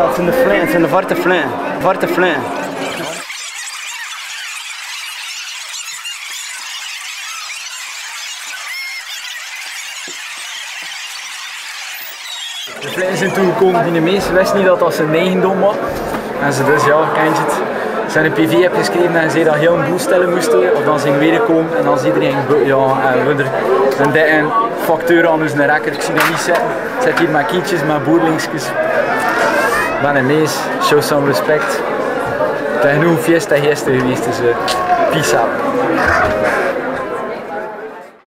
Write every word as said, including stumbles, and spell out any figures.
Het zijn de flanken, het zijn de zwarte flanken. Zwarte flanken. De flanken zijn toegekomen die de meesten wisten niet dat dat zijn eigendom was. En ze dus ja, kent je het. Ze hebben een P V heb geschreven en ze dat heel een boel stellen moesten, of dan zijn wederkomen en als iedereen ja, en we er een dikke facteur aan onze rekker, ik zie dat niet zitten. Ik zit hier met kietjes, met boerlingsjes. Ik ben een mees, show some respect. Het is genoeg fiesta gisteren geweest, dus uh, peace out.